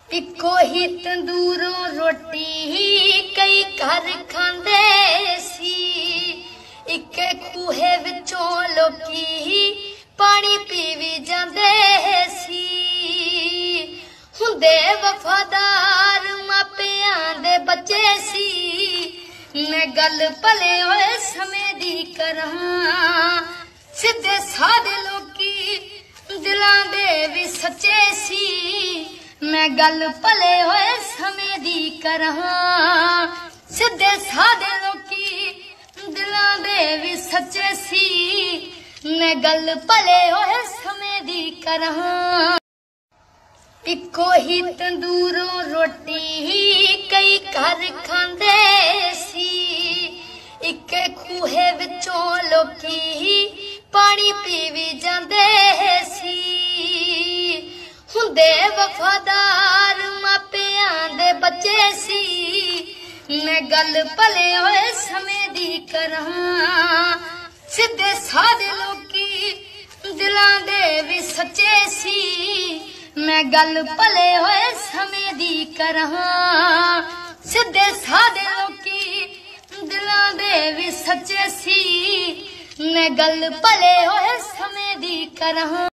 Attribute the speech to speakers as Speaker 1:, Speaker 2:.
Speaker 1: Eco ही तंदूरों रोटी कई घर खांदे सी। एक खूहे विचों लोकी पानी पीवी जांदे सी। हुंदे वफादार मापियां दे बच्चे सी। मैं गल भले होए समय दी करां, सिद्धे सादे लोकी दिलां दे भी सच्चे सी। मैं गल भले होए समय दी करां, सिद्धे सादे लोकी दिलां दे भी सच्चे सी। मैं गल भले होए समय दी करां। इको ही तंदूरों रोटी कई घर खांदे सी। एक खूहे विचों लोकी पानी पीवी जांदे सी। हुंदे वफादार मापियां दे बच्चे सी। मैं गल भले होए समय दी करां, सिद्धे सादे लोकी दिलां दे भी सच्चे सी। मैं गल भले होए समय दी करां, सिद्धे सादे लोकी दिलां दे भी सच्चे सी। मैं गल भले होए समय दी करां।